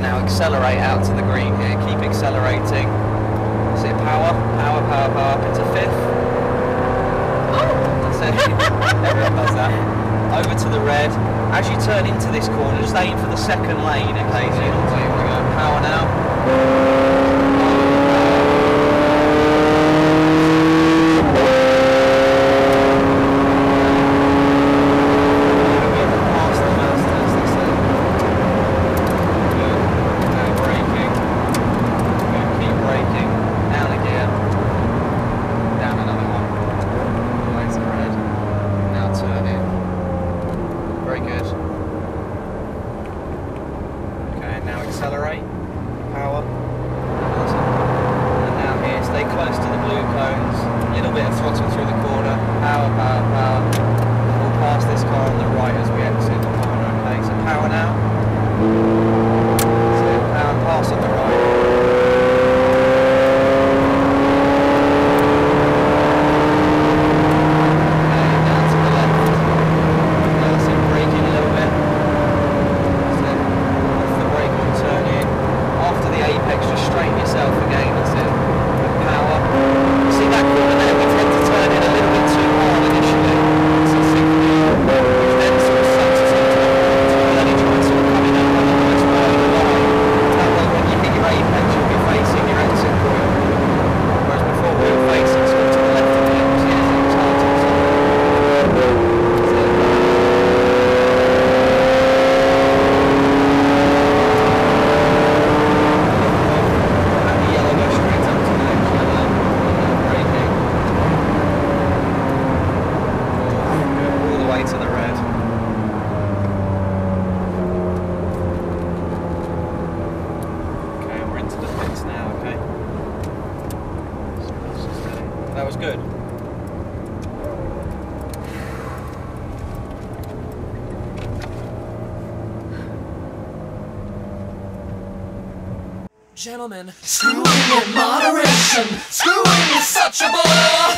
now accelerate out to the green here, keep accelerating. See power, power, power, power, up into fifth. Oh, that's it. Everyone does that. Over to the red. As you turn into this corner, just aim for the second lane, okay? So here we go, power now. Accelerate, power, and now here, stay close to the blue cones, a little bit of throttle through the corner, power, power, power, we'll pass this car on the right as we exit the corner, okay, so power now, so power, pass on the right. That was good. Gentlemen, screwing in moderation. Screwing is such a bore.